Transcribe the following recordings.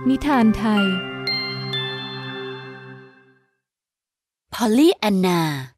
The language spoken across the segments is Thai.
นิทานไทยพอลลี่แอนนา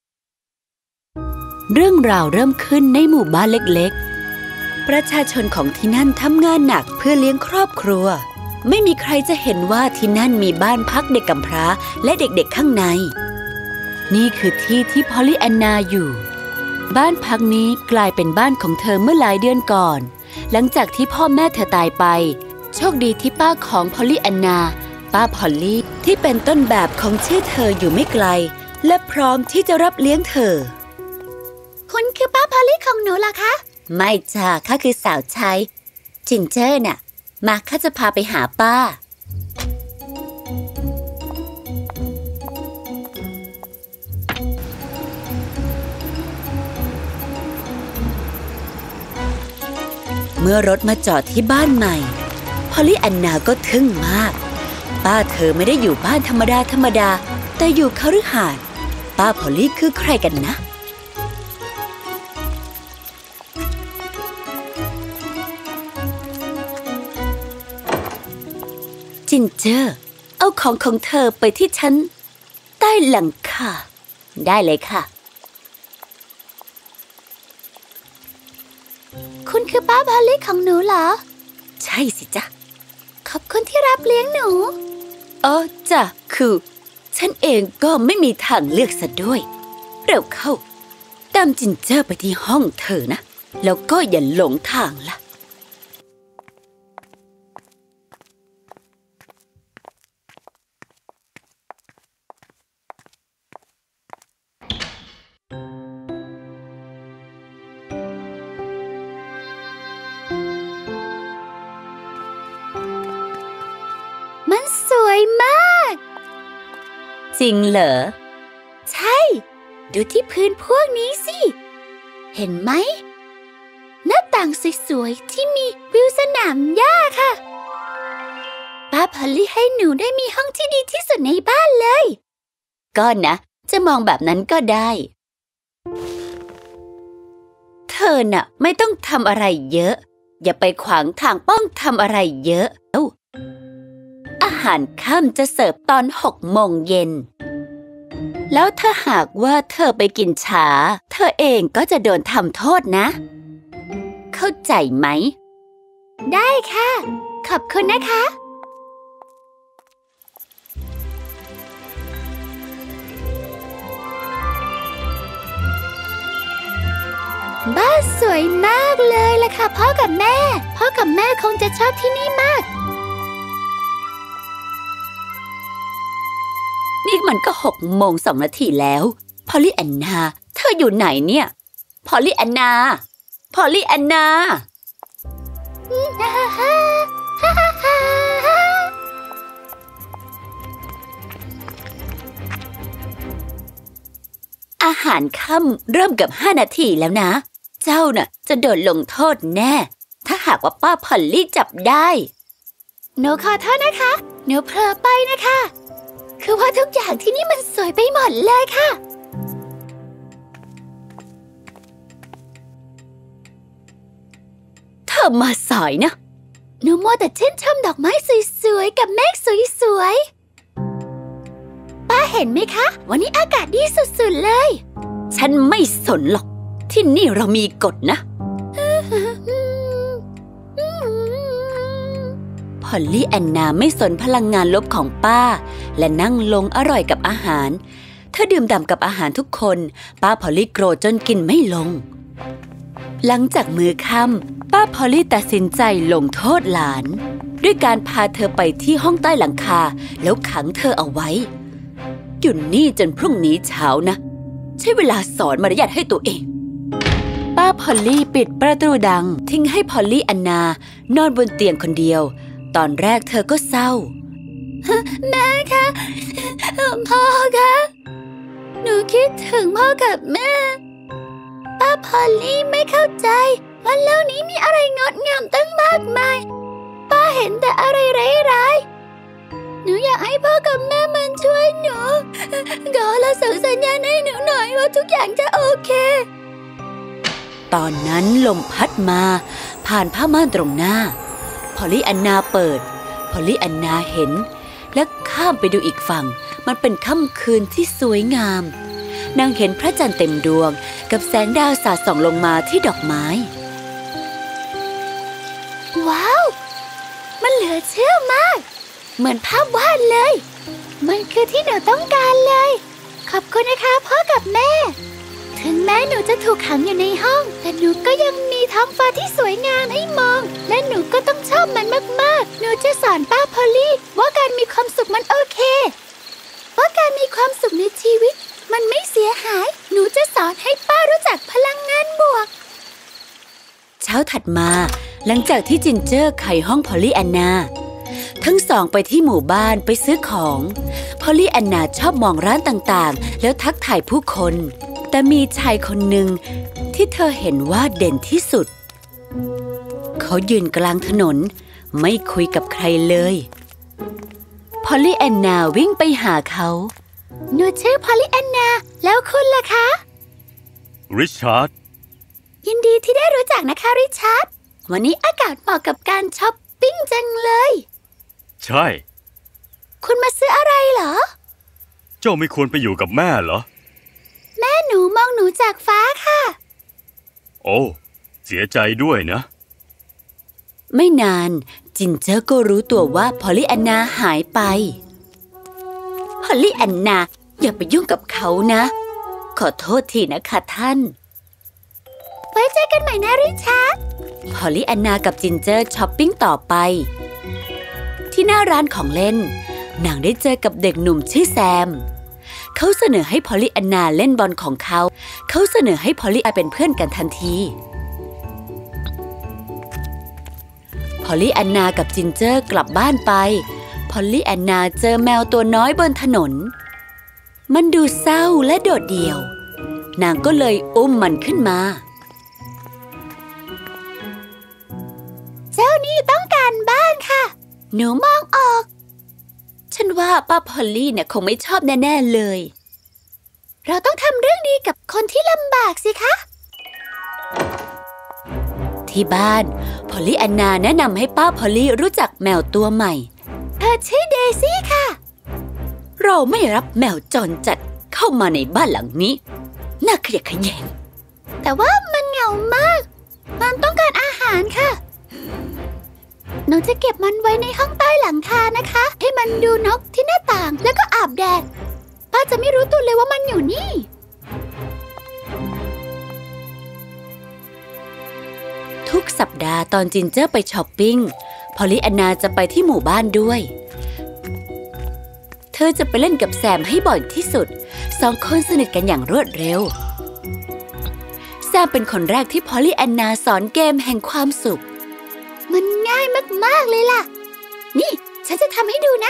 เรื่องราวเริ่มขึ้นในหมู่บ้านเล็กๆประชาชนของที่นั่นทำงานหนักเพื่อเลี้ยงครอบครัวไม่มีใครจะเห็นว่าที่นั่นมีบ้านพักเด็กกำพร้าและเด็กๆข้างในนี่คือที่ที่พอลลี่แอนนาอยู่บ้านพักนี้กลายเป็นบ้านของเธอเมื่อหลายเดือนก่อนหลังจากที่พ่อแม่เธอตายไปโชคดีที่ป้าของพอลลี่แอนนาป้าพอลลี่ที่เป็นต้นแบบของชื่อเธออยู่ไม่ไกลและพร้อมที่จะรับเลี้ยงเธอคุณคือป้าพอลลี่ของหนูเหรอคะไม่จ้าข้าคือสาวใช้จินเจอร์น่ะมาข้าจะพาไปหาป้าเมื่อรถมาจอดที่บ้านใหม่พอลลี่แอนนาก็ทึ่งมากป้าเธอไม่ได้อยู่บ้านธรรมดาแต่อยู่คฤหาสน์ป้าพอลลี่คือใครกันนะจินเจอร์เอาของเธอไปที่ชั้นใต้หลังคาได้เลยค่ะคุณคือป้าพอลลี่ของหนูเหรอใช่สิจ๊ะขอบคุณที่รับเลี้ยงหนูจ้ะคือฉันเองก็ไม่มีทางเลือกซะด้วยเร็วเข้าตามจินเจอร์ไปที่ห้องเธอนะแล้วก็อย่าหลงทางล่ะมันสวยมากจริงเหรอใช่ดูที่พื้นพวกนี้สิเห็นไหมหน้าต่างสวยๆที่มีวิวสนามหญ้าค่ะป้าพอลลี่ให้หนูได้มีห้องที่ดีที่สุดในบ้านเลยก็นะจะมองแบบนั้นก็ได้เธอน่ะไม่ต้องทำอะไรเยอะอย่าไปขวางทางป้องทำอะไรเยอะอาหารค่ำจะเสิร์ฟตอน6 โมงเย็นแล้วถ้าหากว่าเธอไปกินช้าเธอเองก็จะโดนทำโทษนะเข้าใจไหมได้ค่ะขอบคุณนะคะบ้านสวยมากเลยล่ะค่ะพ่อกับแม่คงจะชอบที่นี่มากนี่มันก็6 โมง 2 นาทีแล้วพอลลี่แอนนาเธออยู่ไหนเนี่ยพอลลี่แอนนาอาหารค่ำเริ่มกับ5 นาทีแล้วนะเจ้าน่ะจะโดนลงโทษแน่ถ้าหากว่าป้าพอลลี่จับได้หนูขอโทษนะคะหนูเผลอไปนะคะคือว่าทุกอย่างที่นี่มันสวยไปหมดเลยค่ะเธอมาสายนะหนูมัวแต่ชื่นชมดอกไม้สวยๆกับเมฆสวยๆป้าเห็นไหมคะวันนี้อากาศดีสุดๆเลยฉันไม่สนหรอกที่นี่เรามีกฎนะพอลลี่แอนนาไม่สนพลังงานลบของป้าและนั่งลงอร่อยกับอาหารเธอดื่มด่ำกับอาหารทุกคนป้าพอลลี่โกรธจนกินไม่ลงหลังจากมื้อค่ำป้าพอลลี่ตัดสินใจลงโทษหลานด้วยการพาเธอไปที่ห้องใต้หลังคาแล้วขังเธอเอาไว้อยู่นี่จนพรุ่งนี้เช้านะใช้เวลาสอนมารยาทให้ตัวเองป้าพอลลี่ปิดประตูดังทิ้งให้พอลลี่แอนนานอนบนเตียงคนเดียวตอนแรกเธอก็เศร้าแม่คะพ่อคะหนูคิดถึงพ่อกับแม่ป้าพอลลี่ไม่เข้าใจว่าโลกนี้มีอะไรงดงามตั้งมากมายป้าเห็นแต่อะไรร้ายๆหนูอยากให้พ่อกับแม่มันช่วยหนูขอและส่งสัญญาณให้หนูหน่อยว่าทุกอย่างจะโอเคตอนนั้นลมพัดมาผ่านผ้าม่านตรงหน้าพอลลี่แอนนาเปิดพอลลี่แอนนาเห็นและข้ามไปดูอีกฝั่งมันเป็นค่ำคืนที่สวยงามนางเห็นพระจันทร์เต็มดวงกับแสงดาวสาดส่องลงมาที่ดอกไม้ว้าวมันเหลือเชื่อมากเหมือนภาพวาดเลยมันคือที่หนูต้องการเลยขอบคุณนะคะพ่อกับแม่ถึงแม้หนูจะถูกขังอยู่ในห้องแต่หนูก็ยังมีท้องฟ้าที่สวยงามให้มองและหนูก็ต้องชอบมันมากๆหนูจะสอนป้าพอลลี่ว่าการมีความสุขมันโอเคว่าการมีความสุขในชีวิตมันไม่เสียหายหนูจะสอนให้ป้ารู้จักพลังงานบวกเช้าถัดมาหลังจากที่จินเจอร์ไขห้องพอลลี่แอนนาทั้งสองไปที่หมู่บ้านไปซื้อของพอลลี่แอนนาชอบมองร้านต่างๆแล้วทักทายผู้คนแต่มีชายคนหนึ่งที่เธอเห็นว่าเด่นที่สุดเขายืนกลางถนนไม่คุยกับใครเลยพอลลี่แอนนาวิ่งไปหาเขาหนูชื่อพอลลี่แอนนาแล้วคุณล่ะคะริชาร์ดยินดีที่ได้รู้จักนะคะริชาร์ดวันนี้อากาศเหมาะกับการช้อปปิ้งจังเลยใช่คุณมาซื้ออะไรเหรอเจ้าไม่ควรไปอยู่กับแม่เหรอแม่หนูมองหนูจากฟ้าค่ะโอ้เสียใจด้วยนะไม่นานจินเจอร์ก็รู้ตัวว่าพอลลี่แอนนาหายไปพอลลี่แอนนาอย่าไปยุ่งกับเขานะขอโทษทีนะคะท่านไว้เจอกันใหม่นะริชาร์ดพอลลี่แอนนากับจินเจอร์ช้อปปิ้งต่อไปที่หน้าร้านของเล่นนางได้เจอกับเด็กหนุ่มชื่อแซมเขาเสนอให้พอลลี่แอนนาเล่นบอลของเขาเสนอให้พอลลี่แอนเป็นเพื่อนกันทันทีพอลลี่แอนนากับจินเจอร์กลับบ้านไปพอลลี่แอนนาเจอแมวตัวน้อยบนถนนมันดูเศร้าและโดดเดี่ยวนางก็เลยอุ้มมันขึ้นมาเจ้านี่ต้องการบ้านค่ะหนูมองออกฉันว่าป้าพอลลี่เนี่ยคงไม่ชอบแน่ๆเลยเราต้องทำเรื่องดีกับคนที่ลำบากสิคะที่บ้านพอลลี่แอนนาแนะนำให้ป้าพอลลี่รู้จักแมวตัวใหม่เธอชื่อเดซี่ค่ะเราไม่รับแมวจรจัดเข้ามาในบ้านหลังนี้น่าขยะแขยงแต่ว่ามันเหงามากมันต้องการอาหารค่ะหนูจะเก็บมันไว้ในห้องใต้หลังคานะคะให้มันดูนกที่หน้าต่างแล้วก็อาบแดดป้าจะไม่รู้ตัวเลยว่ามันอยู่นี่ทุกสัปดาห์ตอนจินเจอร์ไปช้อปปิ้งพอลลี่แอนนาจะไปที่หมู่บ้านด้วยเธอจะไปเล่นกับแซมให้บ่อยที่สุดสองคนสนิทกันอย่างรวดเร็วแซมเป็นคนแรกที่พอลลี่แอนนาสอนเกมแห่งความสุขมันง่ายมากๆเลยล่ะนี่ฉันจะทำให้ดูนะ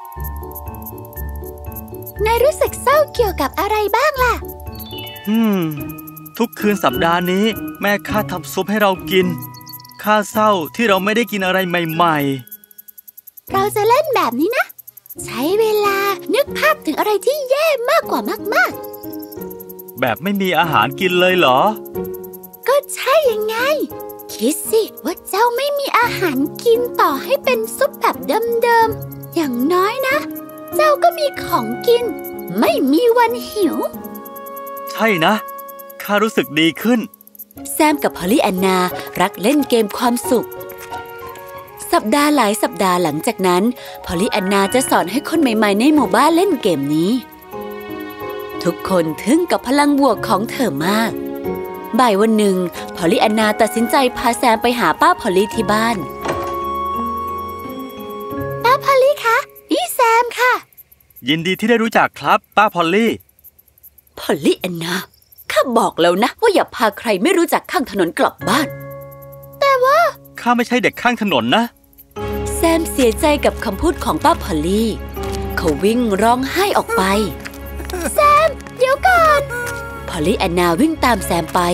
นายรู้สึกเศร้าเกี่ยวกับอะไรบ้างล่ะทุกคืนสัปดาห์นี้แม่ข้าทำซุปให้เรากินข้าเศร้าที่เราไม่ได้กินอะไรใหม่ๆเราจะเล่นแบบนี้นะใช้เวลานึกภาพถึงอะไรที่แย่มากกว่ามากๆแบบไม่มีอาหารกินเลยเหรอก็ใช่ยังไงคิดสิว่าเจ้าไม่มีอาหารกินต่อให้เป็นซุปแบบเดิมๆอย่างน้อยนะเจ้าก็มีของกินไม่มีวันหิวใช่นะข้ารู้สึกดีขึ้นแซมกับพอลลี่แอนนารักเล่นเกมความสุขสัปดาห์หลายสัปดาห์หลังจากนั้นพอลลี่แอนนาจะสอนให้คนใหม่ๆในหมู่บ้านเล่นเกมนี้ทุกคนทึ่งกับพลังบวกของเธอมากบ่ายวันหนึ่งพอลลี่แอนนาตัดสินใจพาแซมไปหาป้าพอลลี่ที่บ้านป้าพอลลี่คะนี่แซมค่ะยินดีที่ได้รู้จักครับป้าพอลลี่พอลลี่แอนนาข้าบอกแล้วนะว่าอย่าพาใครไม่รู้จักข้างถนนกลับบ้านแต่ว่าข้าไม่ใช่เด็กข้างถนนนะแซมเสียใจกับคำพูดของป้าพอลลี่เขาวิ่งร้องไห้ออกไปแซมเดี๋ยวก่อนพอลลี่แอนนาวิ่งตามแซมไป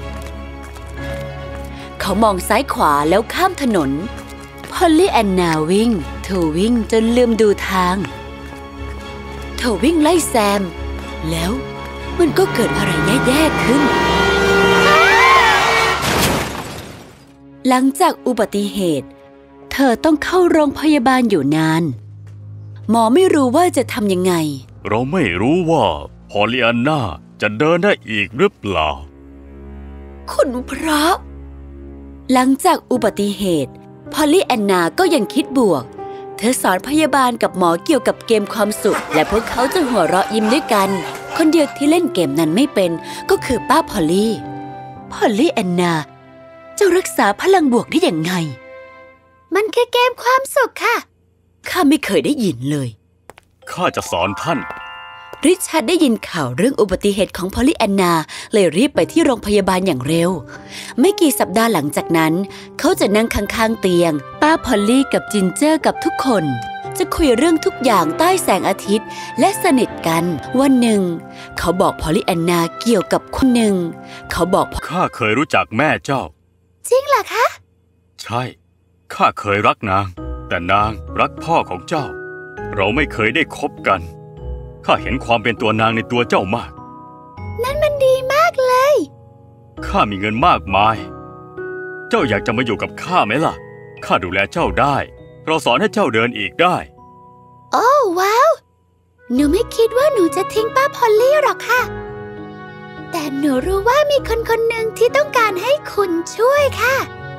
เขามองซ้ายขวาแล้วข้ามถนนพอลลี่แอนนาวิ่งเธอวิ่งจนลืมดูทางเธอวิ่งไล่แซมแล้วมันก็เกิดอะไรแย่ๆขึ้นหลังจากอุบัติเหตุเธอต้องเข้าโรงพยาบาลอยู่นานหมอไม่รู้ว่าจะทำยังไงเราไม่รู้ว่าพอลลีแอนนาจะเดินได้อีกหรือเปล่าคุณพระหลังจากอุบัติเหตุพอลลี่แอนนาก็ยังคิดบวกเธอสอนพยาบาลกับหมอเกี่ยวกับเกมความสุขและพวกเขาจะหัวเราะยิ้มด้วยกันคนเดียวที่เล่นเกมนั้นไม่เป็นก็คือป้าพอลลี่แอนนาจะรักษาพลังบวกได้อย่างไงมันคือเกมความสุขค่ะข้าไม่เคยได้ยินเลยข้าจะสอนท่านริชาร์ดได้ยินข่าวเรื่องอุบัติเหตุของพอลลี่แอนนาเลยรีบไปที่โรงพยาบาลอย่างเร็วไม่กี่สัปดาห์หลังจากนั้นเขาจะนั่งข้างๆเตียงป้าพอลลี่กับจินเจอร์กับทุกคนจะคุยเรื่องทุกอย่างใต้แสงอาทิตย์และสนิทกันวันหนึ่งเขาบอกพอลลี่แอนนาเกี่ยวกับคนหนึ่งเขาบอกข้าเคยรู้จักแม่เจ้าจริงเหรอคะใช่ข้าเคยรักนางแต่นางรักพ่อของเจ้าเราไม่เคยได้คบกันข้าเห็นความเป็นตัวนางในตัวเจ้ามากนั่นมันดีมากเลยข้ามีเงินมากมายเจ้าอยากจะมาอยู่กับข้าไหมล่ะข้าดูแลเจ้าได้เราสอนให้เจ้าเดินอีกได้โอ้ว้าวหนูไม่คิดว่าหนูจะทิ้งป้าพอลลี่หรอกค่ะแต่หนูรู้ว่ามีคนคนหนึ่งที่ต้องการให้คุณช่วยค่ะ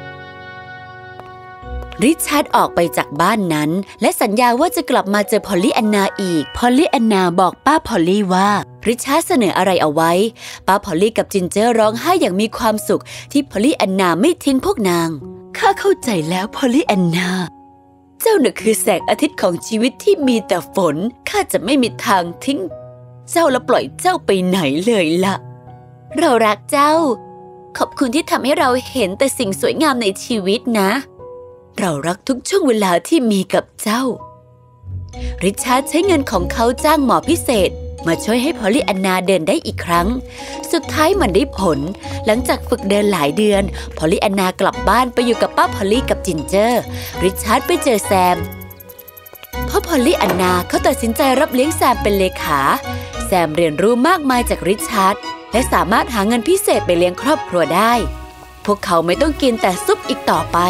ริชาร์ดออกไปจากบ้านนั้นและสัญญาว่าจะกลับมาเจอพอลลี่แอนนาอีกพอลลี่แอนนาบอกป้าพอลลี่ว่าริชาร์ดเสนออะไรเอาไว้ป้าพอลลี่กับจินเจอร์ร้องไห้อย่างมีความสุขที่พอลลี่แอนนาไม่ทิ้งพวกนางข้าเข้าใจแล้วพอลลี่แอนนาเจ้าน่ะคือแสงอาทิตย์ของชีวิตที่มีแต่ฝนข้าจะไม่มีทางทิ้งเจ้าและปล่อยเจ้าไปไหนเลยล่ะเรารักเจ้าขอบคุณที่ทำให้เราเห็นแต่สิ่งสวยงามในชีวิตนะเรารักทุกช่วงเวลาที่มีกับเจ้าริชาร์ดใช้เงินของเขาจ้างหมอพิเศษมาช่วยให้พอลลี่แอนนาเดินได้อีกครั้งสุดท้ายมันได้ผลหลังจากฝึกเดินหลายเดือนพอลลี่แอนนากลับบ้านไปอยู่กับป้าพอลลี่กับจินเจอร์ริชาร์ดไปเจอแซมเพราะพอลลี่แอนนาเขาตัดสินใจรับเลี้ยงแซมเป็นเลขาแซมเรียนรู้มากมายจากริชาร์ดและสามารถหาเงินพิเศษไปเลี้ยงครอบครัวได้พวกเขาไม่ต้องกินแต่ซุปอีกต่อไป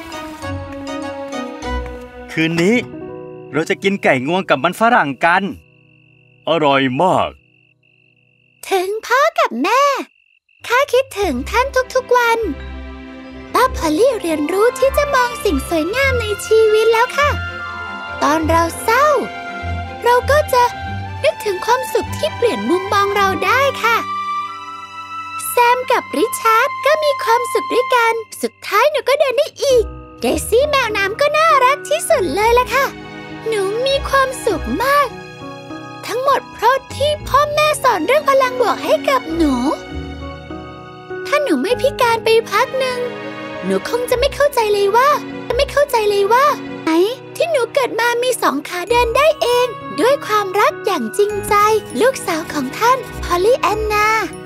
คืนนี้เราจะกินไก่งวงกับมันฝรั่งกันอร่อยมากถึงพ่อกับแม่ข้าคิดถึงท่านทุกๆวันป้าพอลลี่เรียนรู้ที่จะมองสิ่งสวยงามในชีวิตแล้วค่ะตอนเราเศร้าเราก็จะนึกถึงความสุขที่เปลี่ยนมุมมองเราได้ค่ะแซมกับริชาร์ดก็มีความสุขด้วยกันสุดท้ายหนูก็เดินได้อีกเดซี่แมวน้ำก็น่ารักที่สุดเลยล่ะค่ะหนูมีความสุขมากทั้งหมดเพราะที่พ่อแม่สอนเรื่องพลังบวกให้กับหนูถ้าหนูไม่พิการไปพักหนึ่งหนูคงจะไม่เข้าใจเลยว่าไหนที่หนูเกิดมามี2 ขาเดินได้เองด้วยความรักอย่างจริงใจลูกสาวของท่านพอลลี่แอนนา